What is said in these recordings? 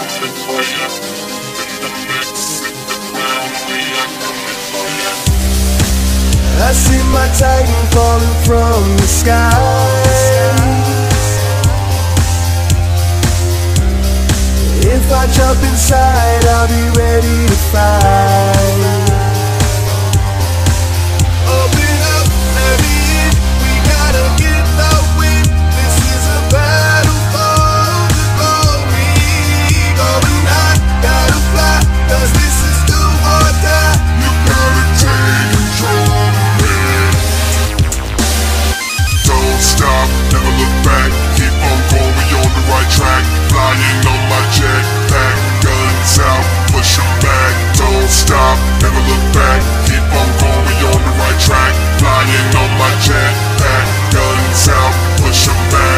I see my Titan falling from the sky. If I jump inside, I'll be ready to fight. Open up, let me in. We gotta get the win. This is a battle for the glory. Going high, gotta fly, 'cause this is do or die. You gotta take control. Don't stop, never look back. Keep on going, we on the right track. Flying on my jetpack, guns out, push 'em back. Don't stop, never look back. Keep on going, we on the right track. Flying on my jetpack, guns out, push 'em back.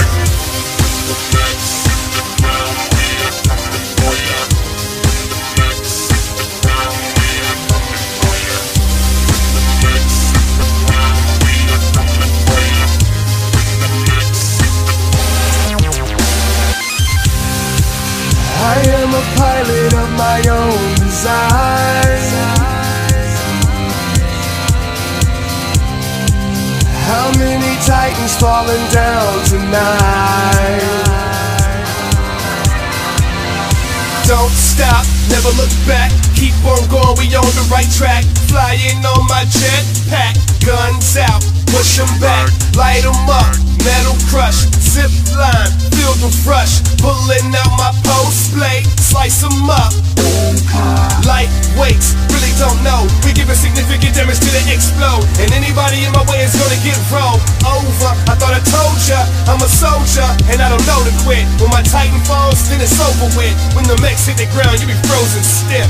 I am a pilot of my own design. How many Titans falling down tonight? Don't stop, never look back. Keep on going, we on the right track. Flying on my jetpack, guns out, push 'em back, light 'em up, metal crush, zip line, filled with rush. Pulling out my post blade, slice 'em up. Lightweights, really don't know. We give a significant damage till they explode. And anybody in my way is gonna get rolled over. I thought I told ya, I'm a soldier, and I don't know to quit. When my Titan falls, then it's over with. When the mechs hit the ground, you be frozen stiff.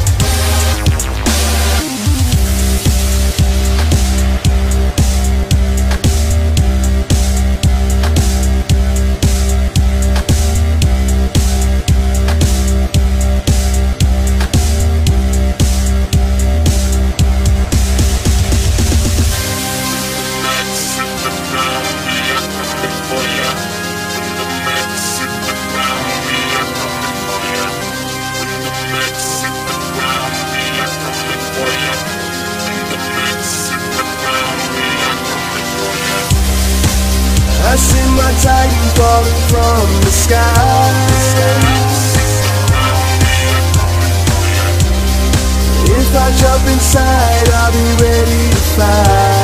I see my Titan falling from the sky. If I jump inside, I'll be ready to fight.